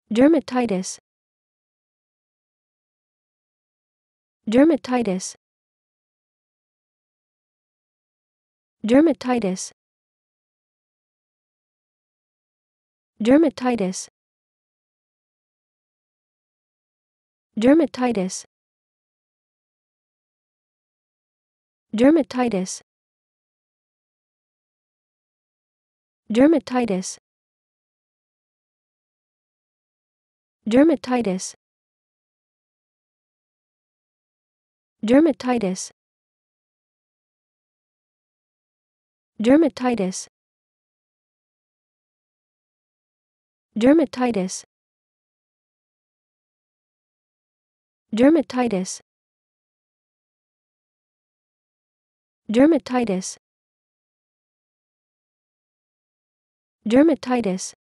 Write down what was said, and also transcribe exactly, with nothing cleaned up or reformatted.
dermatitis, dermatitis, dermatitis, dermatitis, dermatitis, dermatitis, dermatitis, dermatitis, dermatitis, dermatitis, dermatitis, dermatitis, dermatitis, dermatitis,